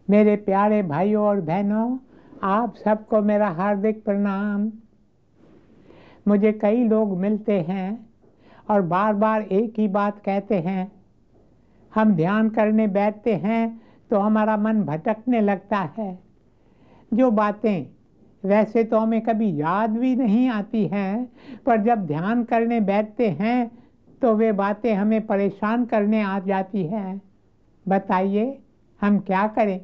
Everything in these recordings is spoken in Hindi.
मेरे प्यारे भाइयों और बहनों, आप सबको मेरा हार्दिक प्रणाम। मुझे कई लोग मिलते हैं और बार बार एक ही बात कहते हैं। हम ध्यान करने बैठते हैं तो हमारा मन भटकने लगता है। जो बातें वैसे तो हमें कभी याद भी नहीं आती हैं, पर जब ध्यान करने बैठते हैं तो वे बातें हमें परेशान करने आ जाती हैं। बताइए हम क्या करें?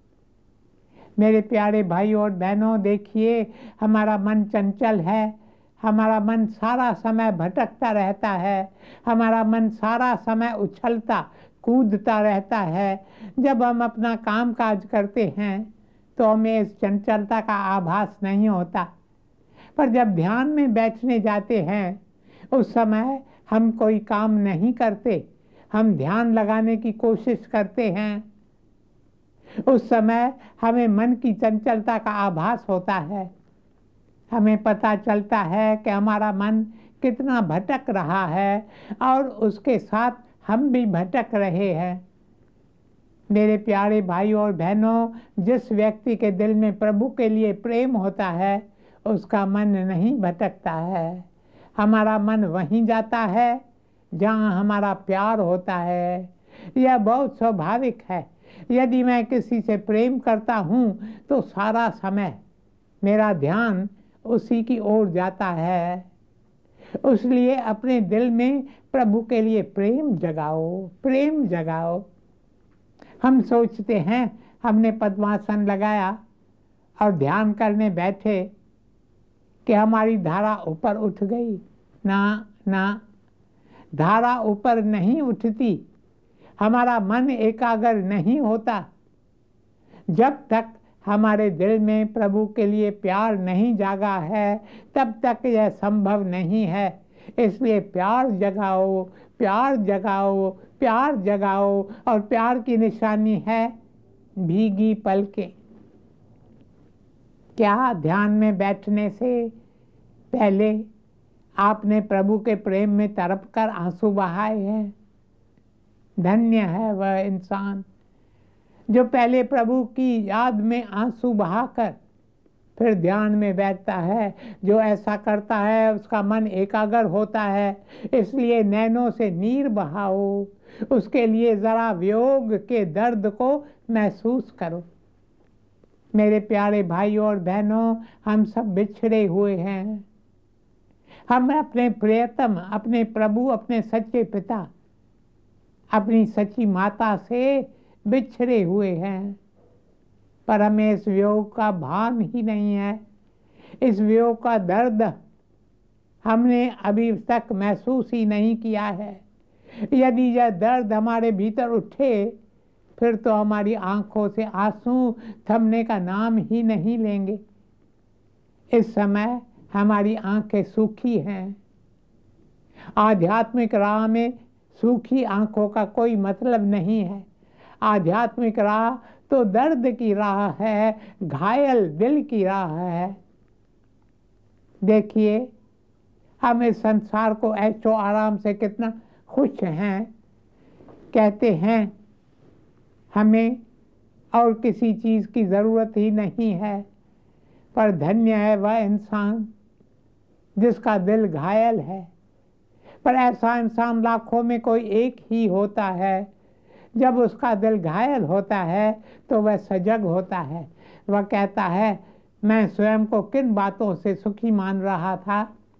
मेरे प्यारे भाई और बहनों, देखिए, हमारा मन चंचल है। हमारा मन सारा समय भटकता रहता है। हमारा मन सारा समय उछलता कूदता रहता है। जब हम अपना काम काज करते हैं तो हमें इस चंचलता का आभास नहीं होता, पर जब ध्यान में बैठने जाते हैं उस समय हम कोई काम नहीं करते, हम ध्यान लगाने की कोशिश करते हैं। उस समय हमें मन की चंचलता का आभास होता है। हमें पता चलता है कि हमारा मन कितना भटक रहा है और उसके साथ हम भी भटक रहे हैं। मेरे प्यारे भाई और बहनों, जिस व्यक्ति के दिल में प्रभु के लिए प्रेम होता है उसका मन नहीं भटकता है। हमारा मन वहीं जाता है जहाँ हमारा प्यार होता है। यह बहुत स्वाभाविक है। यदि मैं किसी से प्रेम करता हूँ तो सारा समय मेरा ध्यान उसी की ओर जाता है। इसलिए अपने दिल में प्रभु के लिए प्रेम जगाओ, प्रेम जगाओ। हम सोचते हैं हमने पद्मासन लगाया और ध्यान करने बैठे कि हमारी धारा ऊपर उठ गई। ना ना, धारा ऊपर नहीं उठती। हमारा मन एकाग्र नहीं होता। जब तक हमारे दिल में प्रभु के लिए प्यार नहीं जागा है तब तक यह संभव नहीं है। इसलिए प्यार जगाओ, प्यार जगाओ, प्यार जगाओ। और प्यार की निशानी है भीगी पलकें। क्या ध्यान में बैठने से पहले आपने प्रभु के प्रेम में तड़प कर आंसू बहाए हैं? धन्य है वह इंसान जो पहले प्रभु की याद में आंसू बहाकर फिर ध्यान में बैठता है। जो ऐसा करता है उसका मन एकाग्र होता है। इसलिए नैनों से नीर बहाओ। उसके लिए जरा वियोग के दर्द को महसूस करो। मेरे प्यारे भाइयों और बहनों, हम सब बिछड़े हुए हैं। हम अपने प्रियतम, अपने प्रभु, अपने सच्चे पिता, अपनी सच्ची माता से बिछड़े हुए हैं, पर हमें इस वियोग का भान ही नहीं है। इस वियोग का दर्द हमने अभी तक महसूस ही नहीं किया है। यदि यह दर्द हमारे भीतर उठे फिर तो हमारी आंखों से आंसू थमने का नाम ही नहीं लेंगे। इस समय हमारी आंखें सूखी हैं। आध्यात्मिक राह में सूखी आंखों का कोई मतलब नहीं है। आध्यात्मिक राह तो दर्द की राह है, घायल दिल की राह है। देखिए, हम इस संसार को ऐशो आराम से कितना खुश हैं। कहते हैं हमें और किसी चीज़ की ज़रूरत ही नहीं है, पर धन्य है वह इंसान जिसका दिल घायल है। पर ऐसा इंसान लाखों में कोई एक ही होता है। जब उसका दिल घायल होता है तो वह सजग होता है। वह कहता है, मैं स्वयं को किन बातों से सुखी मान रहा था।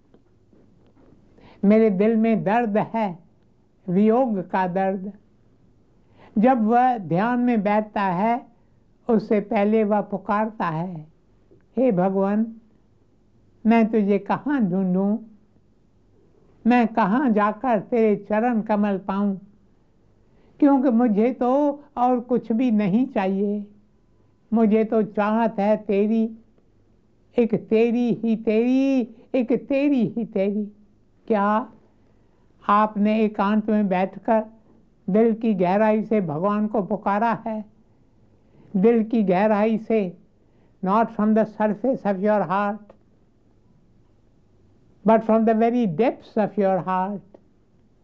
मेरे दिल में दर्द है, वियोग का दर्द। जब वह ध्यान में बैठता है उससे पहले वह पुकारता है, हे भगवान, मैं तुझे कहाँ ढूंढूं? मैं कहाँ जाकर तेरे चरण कमल पाऊं? क्योंकि मुझे तो और कुछ भी नहीं चाहिए। मुझे तो चाहत है तेरी, एक तेरी ही तेरी, एक तेरी ही तेरी। क्या आपने एकांत में बैठकर दिल की गहराई से भगवान को पुकारा है? दिल की गहराई से, not from the surface of your heart but from the very depths of your heart.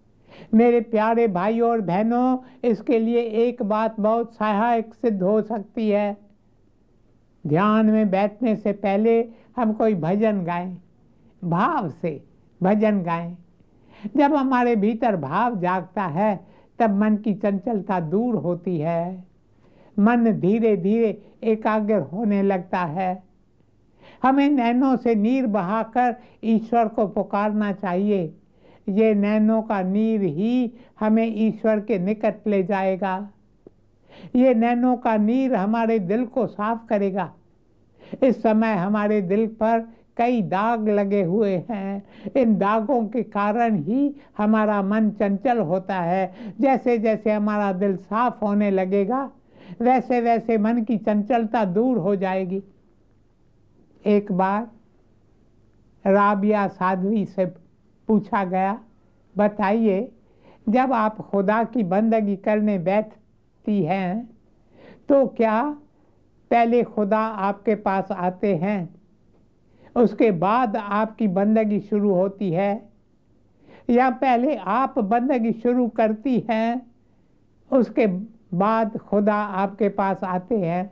मेरे प्यारे भाइयों और बहनों, इसके लिए एक बात बहुत सहायक सिद्ध हो सकती है। ध्यान में बैठने से पहले हम कोई भजन गाएं, भाव से भजन गाएं। जब हमारे भीतर भाव जागता है तब मन की चंचलता दूर होती है, मन धीरे धीरे एकाग्र होने लगता है। हमें नैनों से नीर बहाकर ईश्वर को पुकारना चाहिए। ये नैनों का नीर ही हमें ईश्वर के निकट ले जाएगा। ये नैनों का नीर हमारे दिल को साफ करेगा। इस समय हमारे दिल पर कई दाग लगे हुए हैं। इन दागों के कारण ही हमारा मन चंचल होता है। जैसे जैसे हमारा दिल साफ होने लगेगा वैसे वैसे मन की चंचलता दूर हो जाएगी। एक बार राबिया साध्वी से पूछा गया, बताइए जब आप खुदा की बंदगी करने बैठती हैं तो क्या पहले खुदा आपके पास आते हैं, उसके बाद आपकी बंदगी शुरू होती है, या पहले आप बंदगी शुरू करती हैं उसके बाद खुदा आपके पास आते हैं?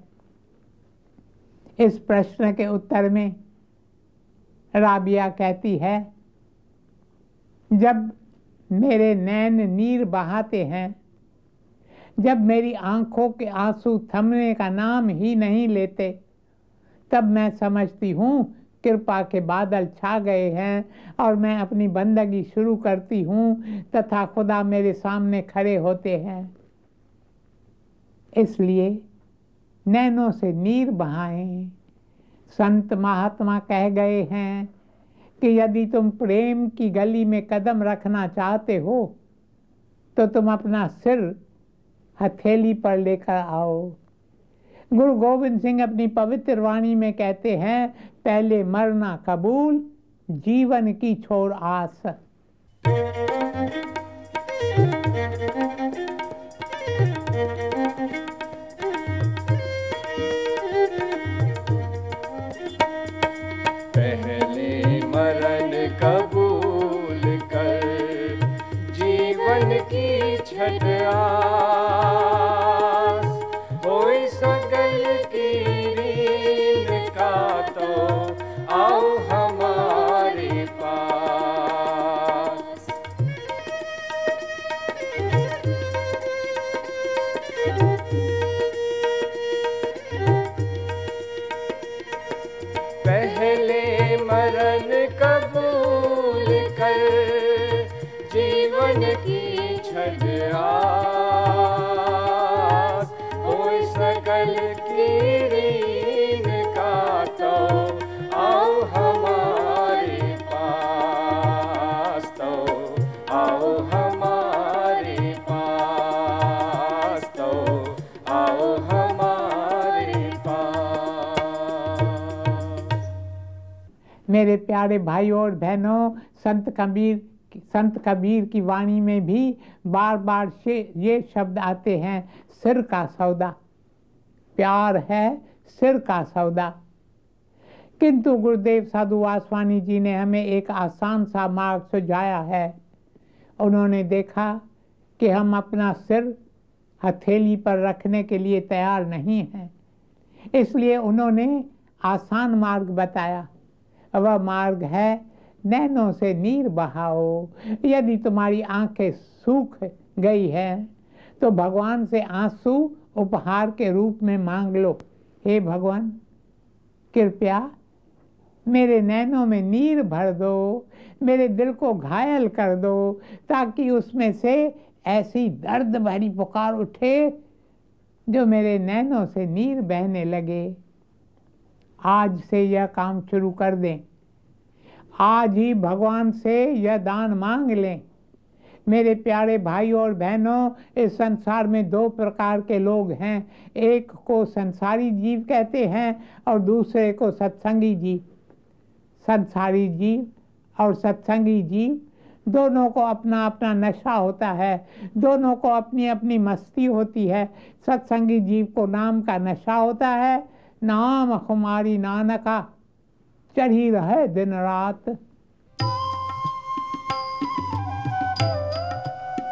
इस प्रश्न के उत्तर में राबिया कहती है, जब मेरे नैन नीर बहाते हैं, जब मेरी आंखों के आंसू थमने का नाम ही नहीं लेते, तब मैं समझती हूँ कृपा के बादल छा गए हैं और मैं अपनी बंदगी शुरू करती हूँ तथा खुदा मेरे सामने खड़े होते हैं। इसलिए नैनों से नीर बहाएं। संत महात्मा कह गए हैं कि यदि तुम प्रेम की गली में कदम रखना चाहते हो तो तुम अपना सिर हथेली पर लेकर आओ। गुरु गोविंद सिंह अपनी पवित्र वाणी में कहते हैं, पहले मरना कबूल, जीवन की छोड़ आस। पहले मरण कबूल कर, जीवन की छठ आस, होई सगल की रीन का तो आओ हमारे पास। पहले मरण कबूल कर, जीवन की छठ आस, होई सकल की रीन का तो आओ हमारे पास, तो आओ हमारे पास, तो आओ हमारे पास। मेरे प्यारे भाइयों और बहनों, संत कबीर की वाणी में भी बार बार ये शब्द आते हैं, सिर का सौदा। प्यार है सिर का सौदा। किंतु गुरुदेव साधु वासवानी जी ने हमें एक आसान सा मार्ग सुझाया है। उन्होंने देखा कि हम अपना सिर हथेली पर रखने के लिए तैयार नहीं हैं, इसलिए उन्होंने आसान मार्ग बताया। वह मार्ग है, नैनों से नीर बहाओ। यदि तुम्हारी आंखें सूख गई हैं तो भगवान से आंसू उपहार के रूप में मांग लो। हे भगवान, कृपया मेरे नैनों में नीर भर दो, मेरे दिल को घायल कर दो, ताकि उसमें से ऐसी दर्द भरी पुकार उठे जो मेरे नैनों से नीर बहने लगे। आज से यह काम शुरू कर दें। आज ही भगवान से यह दान मांग लें। मेरे प्यारे भाइयों और बहनों, इस संसार में दो प्रकार के लोग हैं। एक को संसारी जीव कहते हैं और दूसरे को सत्संगी जीव। संसारी जीव और सत्संगी जीव दोनों को अपना अपना नशा होता है, दोनों को अपनी अपनी मस्ती होती है। सत्संगी जीव को नाम का नशा होता है, नाम हमारी नानका चढ़ी रहे दिन रात।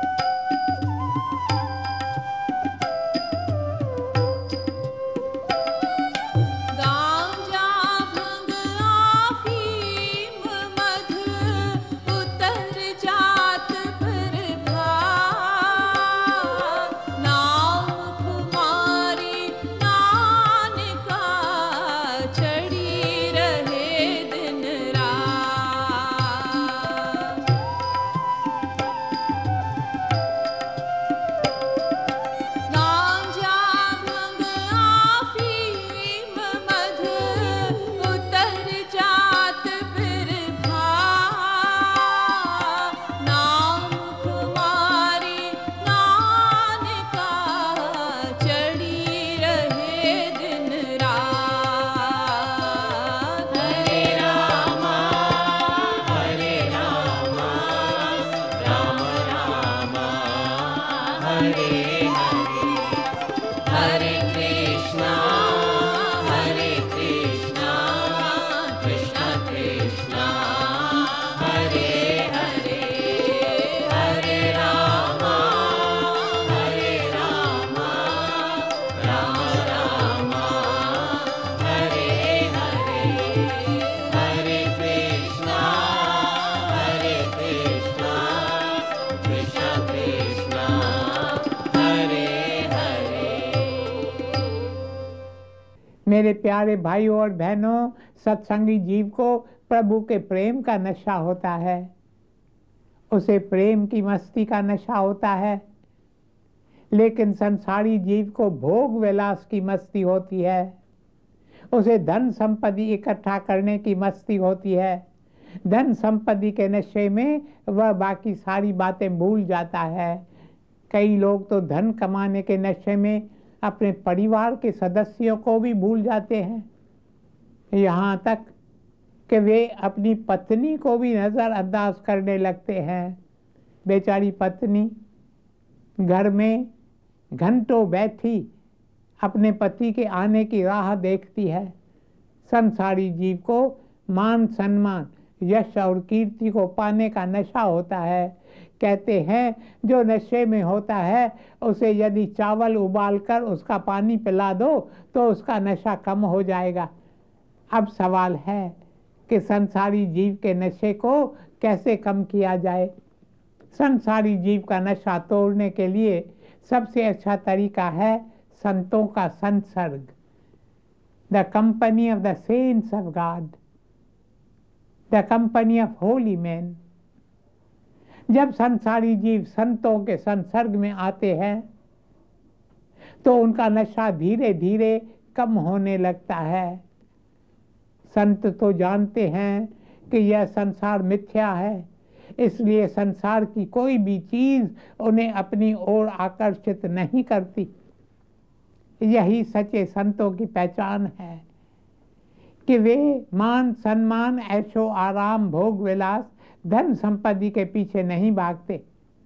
मेरे प्यारे भाइयों और बहनों, सत्संगी जीव को प्रभु के प्रेम का नशा होता है, उसे प्रेम की मस्ती का नशा होता है। लेकिन संसारी जीव को भोग विलास की मस्ती होती है, उसे धन संपत्ति इकट्ठा करने की मस्ती होती है। धन संपत्ति के नशे में वह बाकी सारी बातें भूल जाता है। कई लोग तो धन कमाने के नशे में अपने परिवार के सदस्यों को भी भूल जाते हैं, यहाँ तक कि वे अपनी पत्नी को भी नज़रअंदाज करने लगते हैं। बेचारी पत्नी घर में घंटों बैठी अपने पति के आने की राह देखती है। संसारी जीव को मान सम्मान, यश और कीर्ति को पाने का नशा होता है। कहते हैं जो नशे में होता है उसे यदि चावल उबालकर उसका पानी पिला दो तो उसका नशा कम हो जाएगा। अब सवाल है कि संसारी जीव के नशे को कैसे कम किया जाए। संसारी जीव का नशा तोड़ने के लिए सबसे अच्छा तरीका है संतों का संसर्ग, the company of the saints of God, the company of holy man. जब संसारी जीव संतों के संसर्ग में आते हैं तो उनका नशा धीरे धीरे कम होने लगता है। संत तो जानते हैं कि यह संसार मिथ्या है, इसलिए संसार की कोई भी चीज उन्हें अपनी ओर आकर्षित नहीं करती। यही सच्चे संतों की पहचान है कि वे मान सम्मान, ऐशो आराम, भोग विलास, धन संपत्ति के पीछे नहीं भागते।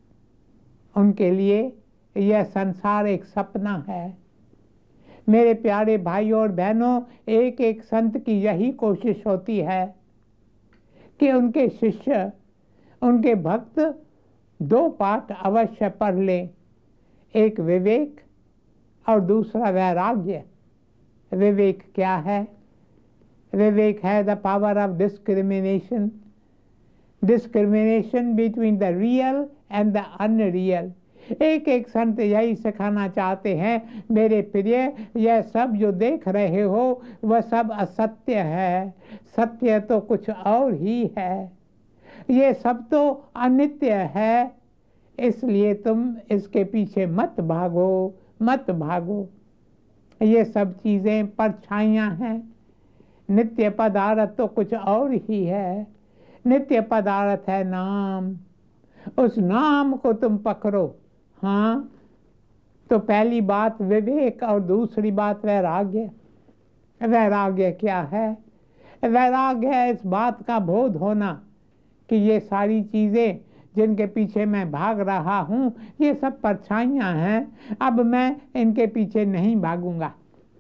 उनके लिए यह संसार एक सपना है। मेरे प्यारे भाइयों और बहनों, एक एक संत की यही कोशिश होती है कि उनके शिष्य, उनके भक्त दो पाठ अवश्य पढ़ लें, एक विवेक और दूसरा वैराग्य। विवेक क्या है? विवेक है the power of discrimination, discrimination between the real and the unreal. एक एक संत यही सिखाना चाहते हैं, मेरे प्रिय, यह सब जो देख रहे हो वह सब असत्य है, सत्य तो कुछ और ही है। ये सब तो अनित्य है, इसलिए तुम इसके पीछे मत भागो, मत भागो। ये सब चीजें परछाइयां हैं, नित्य पदार्थ तो कुछ और ही है। नित्य पदार्थ है नाम, उस नाम को तुम पकड़ो। हाँ, तो पहली बात विवेक और दूसरी बात वैराग्य। वैराग्य क्या है? वैराग्य है इस बात का बोध होना कि ये सारी चीजें जिनके पीछे मैं भाग रहा हूँ ये सब परछाइयां हैं, अब मैं इनके पीछे नहीं भागूंगा।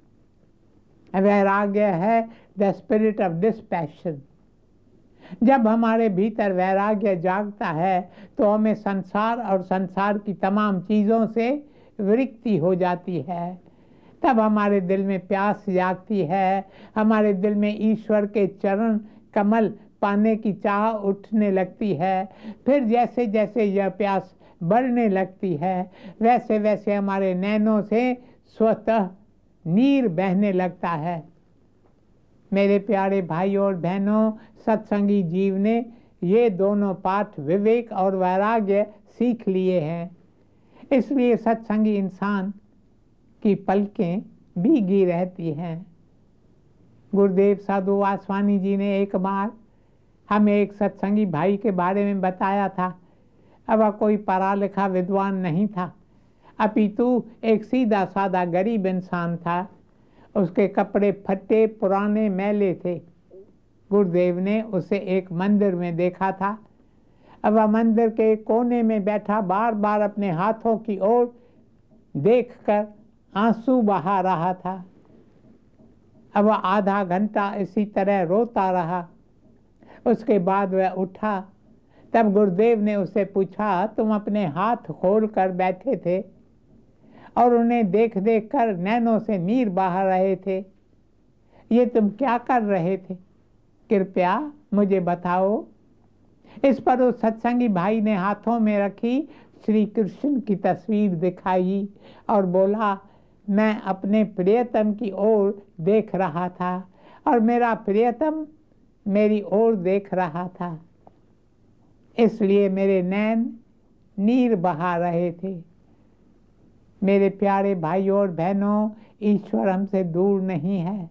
वैराग्य है द स्पिरिट ऑफ डिस्पैशन। जब हमारे भीतर वैराग्य जागता है तो हमें संसार और संसार की तमाम चीज़ों से विरक्ति हो जाती है। तब हमारे दिल में प्यास जागती है, हमारे दिल में ईश्वर के चरण कमल पाने की चाह उठने लगती है। फिर जैसे जैसे यह प्यास बढ़ने लगती है वैसे वैसे हमारे नैनों से स्वतः नीर बहने लगता है। मेरे प्यारे भाइयों और बहनों, सत्संगी जीव ने ये दोनों पाठ विवेक और वैराग्य सीख लिए हैं, इसलिए सत्संगी इंसान की पलकें भीगी रहती हैं। गुरुदेव साधु वासवानी जी ने एक बार हमें एक सत्संगी भाई के बारे में बताया था। अब वह कोई पढ़ा लिखा विद्वान नहीं था, अपितु एक सीधा साधा गरीब इंसान था। उसके कपड़े फटे पुराने मैले थे। गुरुदेव ने उसे एक मंदिर में देखा था। अब वह मंदिर के कोने में बैठा बार बार अपने हाथों की ओर देखकर आंसू बहा रहा था। अब वह आधा घंटा इसी तरह रोता रहा। उसके बाद वह उठा। तब गुरुदेव ने उससे पूछा, तुम अपने हाथ खोल कर बैठे थे और उन्हें देख देख कर नैनों से नीर बहा रहे थे, ये तुम क्या कर रहे थे? कृपया मुझे बताओ। इस पर उस सत्संगी भाई ने हाथों में रखी श्री कृष्ण की तस्वीर दिखाई और बोला, मैं अपने प्रियतम की ओर देख रहा था और मेरा प्रियतम मेरी ओर देख रहा था, इसलिए मेरे नैन नीर बहा रहे थे। मेरे प्यारे भाइयों और बहनों, ईश्वर हमसे दूर नहीं है।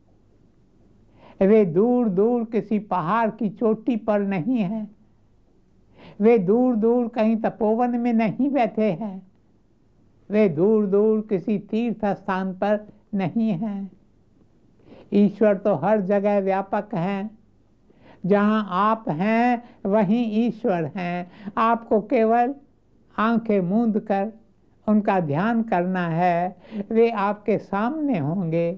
वे दूर दूर किसी पहाड़ की चोटी पर नहीं है। वे दूर दूर कहीं तपोवन में नहीं बैठे हैं। वे दूर दूर किसी तीर्थ स्थान पर नहीं हैं। ईश्वर तो हर जगह व्यापक हैं। जहाँ आप हैं वहीं ईश्वर हैं। आपको केवल आंखें मूंद कर उनका ध्यान करना है, वे आपके सामने होंगे।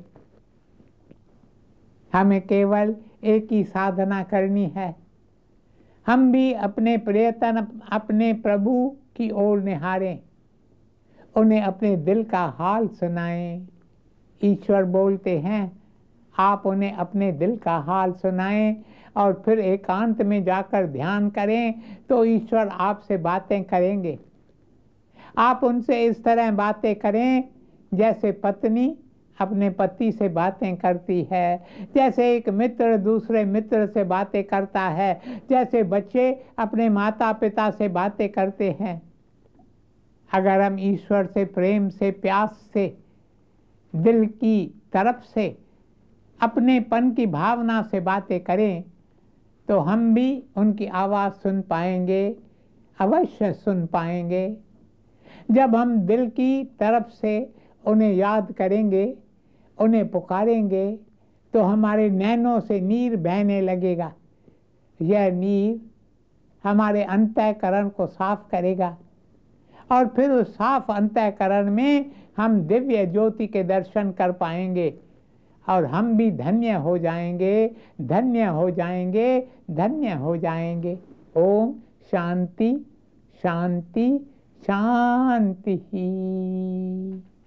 हमें केवल एक ही साधना करनी है। हम भी अपने प्रियतम अपने प्रभु की ओर निहारें, उन्हें अपने दिल का हाल सुनाएं। ईश्वर बोलते हैं, आप उन्हें अपने दिल का हाल सुनाएं और फिर एकांत में जाकर ध्यान करें तो ईश्वर आपसे बातें करेंगे। आप उनसे इस तरह बातें करें जैसे पत्नी अपने पति से बातें करती है, जैसे एक मित्र दूसरे मित्र से बातें करता है, जैसे बच्चे अपने माता पिता से बातें करते हैं। अगर हम ईश्वर से प्रेम से, प्यास से, दिल की तरफ से, अपनेपन की भावना से बातें करें तो हम भी उनकी आवाज़ सुन पाएंगे, अवश्य सुन पाएंगे। जब हम दिल की तरफ से उन्हें याद करेंगे, उन्हें पुकारेंगे तो हमारे नैनों से नीर बहने लगेगा। यह नीर हमारे अंतःकरण को साफ करेगा और फिर उस साफ अंतःकरण में हम दिव्य ज्योति के दर्शन कर पाएंगे और हम भी धन्य हो जाएंगे, धन्य हो जाएंगे, धन्य हो जाएंगे। ओम शांति शांति शांति।